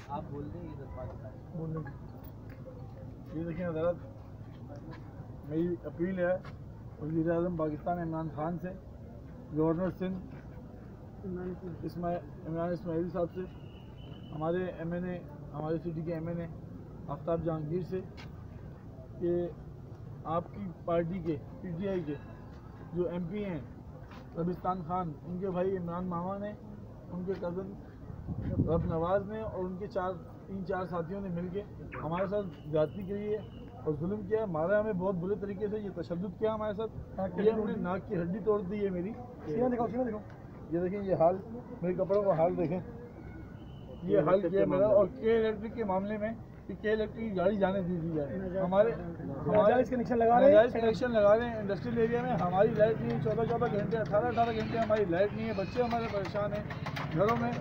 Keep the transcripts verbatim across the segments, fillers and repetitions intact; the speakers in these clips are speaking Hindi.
आप बोल दें ये बोल दें। ये देखिए हज़रत, मेरी अपील है वज़ीर आज़म पाकिस्तान इमरान खान से, गवर्नर सिंध इस्माइल इमरान इस्माइल साहब से, हमारे एम एन ए हमारे सिटी के M N A Aftab Jahangir से कि आपकी पार्टी के पी टी आई के जो एम पी हैं रबिस्तान खान, उनके भाई इमरान मामा ने, उनके कज़न रब नवाज़ ने और उनके चार तीन चार साथियों ने मिलके हमारे साथ ज्यादती करी है और जुल्म किया, मारा हमें बहुत बुरे तरीके से, ये तशद्दुद किया हमारे साथ। ये हमने नाक की हड्डी तोड़ दी है मेरी। देखो देखो ये देखें, ये हाल मेरे कपड़ों का हाल देखें, ये हाल किया मेरा। और के इलेक्ट्रिक के मामले में कि के इलेक्ट्रिक की गाड़ी जाने दी दी जाए, हमारे हमारे कनेक्शन लगा रहे हैं कनेक्शन लगा रहे हैं इंडस्ट्रियल एरिया में। हमारी लाइट नहीं है, चौदह चौदह घंटे अठारह अठारह घंटे हमारी लाइट नहीं है, बच्चे हमारे परेशान हैं घरों में।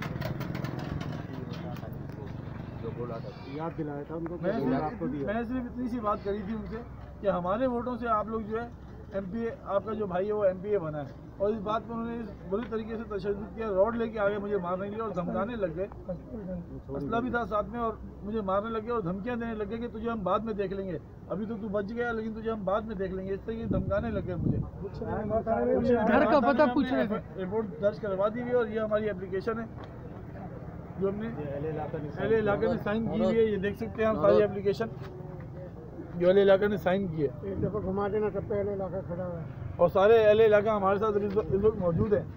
याद दिलाया था उनको, मैंने सिर्फ इतनी सी बात करी थी उनसे कि हमारे वोटों से आप लोग जो है एमपीए, आपका जो भाई है वो एमपीए बना है, और इस बात पर उन्होंने इस बुरी तरीके से तशद्दुद किया, रॉड लेके आगे मुझे मारने के लिए और धमकाने लग गए। असला भी था साथ में और मुझे मारने लगे और धमकियां देने लगे कि तुझे हम बाद में देख लेंगे, अभी तो तू बच गया लेकिन तुझे हम बाद में देख लेंगे, इस तरीके धमकाने लगे मुझे। घर का पता पूछ रहे थे, रिपोर्ट दर्ज करवा दी हुई और ये हमारी एप्लीकेशन है जो हमने एल इलाके में साइन की हुई है। ये देख सकते हैं हम सारी एप्लीकेशन जो एल इलाके ने साइन की है। एक दफ़ा घुमा देना, सब पे एल इलाका खड़ा हुआ है और सारे एल इलाका हमारे साथ इस वक्त मौजूद है।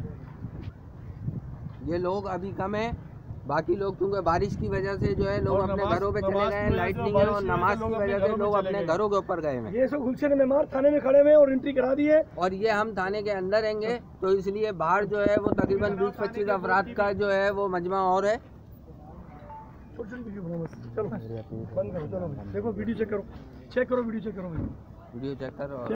ये लोग अभी कम है, बाकी लोग क्योंकि बारिश की वजह से जो है लोग अपने घरों पे चले गए, लाइट नहीं है और नमाज की वजह से लोग अपने घरों के ऊपर गए हैं। ये सब गुलशन मेमार थाने में खड़े हुए और एंट्री करा दी है और ये हम थाने के अंदर रहेंगे, तो इसलिए बाहर जो है वो तकरीबन बीस पच्चीस अफराद का जो है वो मजमा और है। चलो बंद करो, चलो देखो वीडियो चेक करो, चेक करो वीडियो चेक करो वीडियो चेक करो।